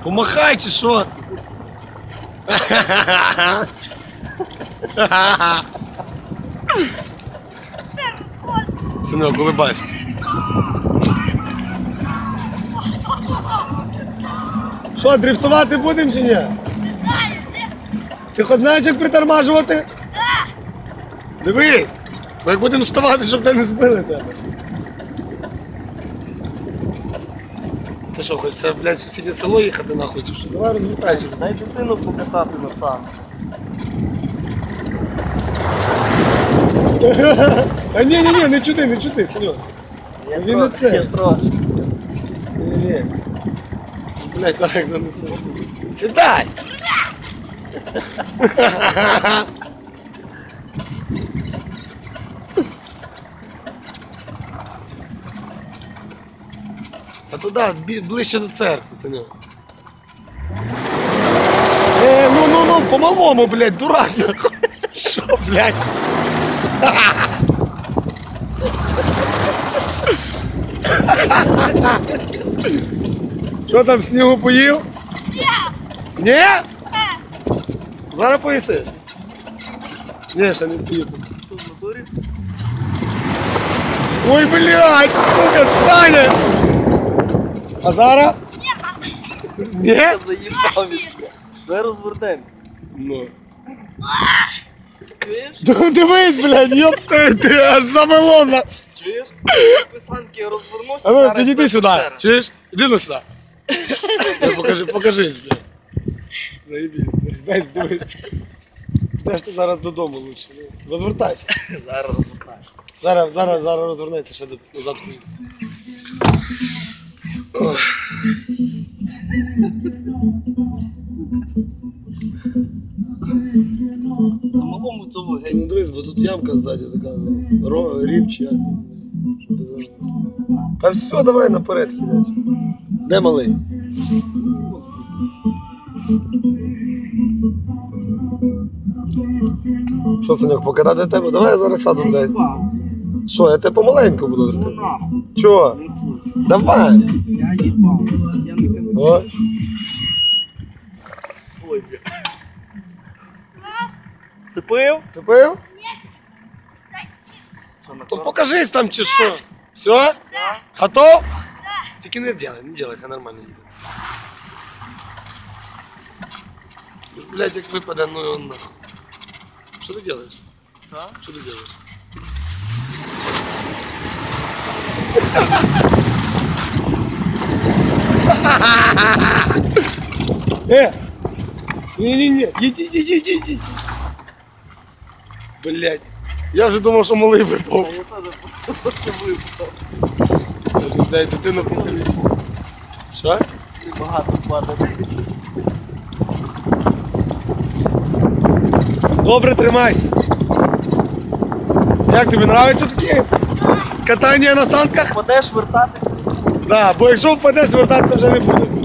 Помахай чи що? Синок, улыбайся. Що, дрифтувати будемо чи ні? Ти хоч знаєш, як притормажувати? Дивись, бо як будемо вставати, щоб тебе не збили тебе. Ти що, хочеш, блядь, в сусіднє село їхати нахуй, чи що? Давай розвертайся. Дай дитину покатати на сам. А ні, не чути, Сеньор. Він не це. Я трошки. Ні. Блядь, зараз як занесу. Сідай! А туди, ближче до церкви, Сеньор. Ну, по-малому, блядь, дурак, нахуй. Що, блядь? Що там, снігу поїв? Ні. Ні? Зараз поїсиш? Ні, ще не поїв. Ой, блядь, сука, Саня! А зараз? Ні? Я заїбав від. Давай розвертаємо. Ну. Чуєш? Дивись, блядь, ёпта, ти аж замело на... Чуєш? Писанки я розвернувся. А ну, зараз підійди без сюди, печери. чуєш? Іди на сюди. Покажись, блядь. Заєбись, блядь, дивись. Підеш ти зараз додому лучше. Розвертайся. Зараз розвертаємо. Зараз розвернеться, ще назад поїде. На малому цьому Ти не дивись, бо тут ямка ззаді така, рів чи як. Та все, давай наперед хилять. Де малий? Що, Саньок, покидати тебе? Давай я зараз сяду, блядь. Що, я тебе помаленьку буду вести? Чого? Давай. Я їбав. Я не кажу. О. Ой, бля. Цепив? Цепив? Що, на То корм? покажись там чи що. Все? Готов? Тільки не делай, хай нормально їде. Блядь, як випаде, ну його нахуй. Що ти делаєш? А? Що ти делаєш? Не, иди. Блядь. Я вже думав, що малий випав. Я теж просто випав. Дай дитину покажи. Що? Багато падає. Добре, тримайся. Як тобі подобається таке? Катання на санках? Падеш вертати. Да, бо якщо впадеш, вертатися вже не буде.